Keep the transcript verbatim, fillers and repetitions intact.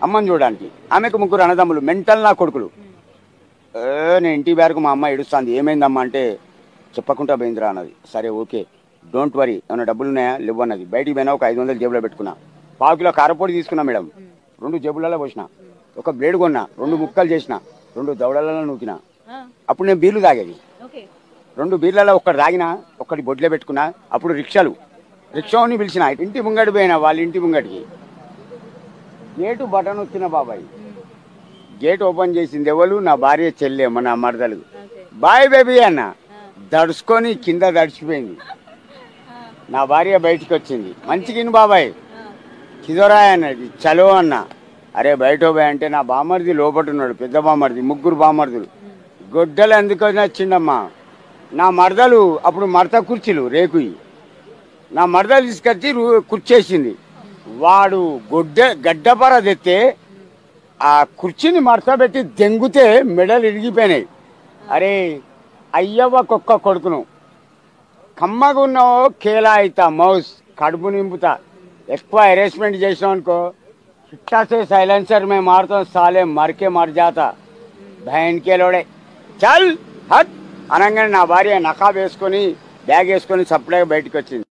అమ్మని చూడడానికి. ఆమెకు ముగ్గురు అన్నదమ్ములు, మెంటల్ నా కొడుకులు. నేను ఇంటి వరకు మా అమ్మ ఏడుస్తుంది, ఏమైందమ్మా అంటే చెప్పకుండా పోయిందిరా అన్నది. సరే ఓకే డోంట్ వరీ, ఏమైనా డబ్బులు ఉన్నాయా లేవు అన్నది. బయటికి పోయినా ఒక ఐదు వందలు జేబులో పెట్టుకున్నా. పావు కిలో కారపొడి తీసుకున్నా మేడం, రెండు జేబులలో పోసిన. ఒక బ్లేడ్ కొన్నా, రెండు ముక్కలు చేసిన, రెండు దవడలలో నూకినా. అప్పుడు నేను బీర్లు తాగేది. రెండు బీర్లలో ఒక్కటి తాగినా, ఒక్కటి బొడ్లే పెట్టుకున్నా. అప్పుడు రిక్షాలు రిక్షాని పిలిచిన ఇంటి ముంగడి పోయినా, వాళ్ళ ఇంటి ముంగడికి. గేటు బటన్ వచ్చిన బాబాయ్, గేట్ ఓపెన్ చేసింది ఎవరు? నా భార్య చెల్లె, మన మరదలు. బాయ్ బేబీ అన్న, దడుచుకొని కింద దడిచిపోయింది. నా భార్య బయటికి వచ్చింది, మంచిగిన్ బాబాయ్ కిదోరాయ్ అన్నది. చలో అన్న. అరే బయట పోయి అంటే నా బామర్ది లోపట్టున్నాడు, పెద్ద బామర్ది, ముగ్గురు బామర్దులు. గొడ్డలు ఎందుకు వచ్చిండమ్మా? నా మరదలు అప్పుడు మడత కుర్చీలు రేకుయి, నా మరదలు తీసుకొచ్చి కుర్చేసింది. వాడు గొడ్డ గడ్డపర తెస్తే ఆ కుర్చీని మడత పెట్టి దెంగితే మెడలు ఇరిగిపోయినాయి. అరే అయ్యవ్వ కుక్క కొడుకును, కమ్మగా ఉన్నావో కేలా అవుతా మౌస్, కడుపు నింపుతా. ఎక్కువ హెరాస్మెంట్ చేసినావు అనుకో, ఇట్టాసే సైలెన్సర్ మేము మారుతాం, సాలే మరికే మర్ జాతా భయన్కేలోడే చల్ హట్ అనగానే నా భార్య నకాబ్ వేసుకొని బ్యాగ్ వేసుకొని సప్లైగా బయటకు వచ్చింది.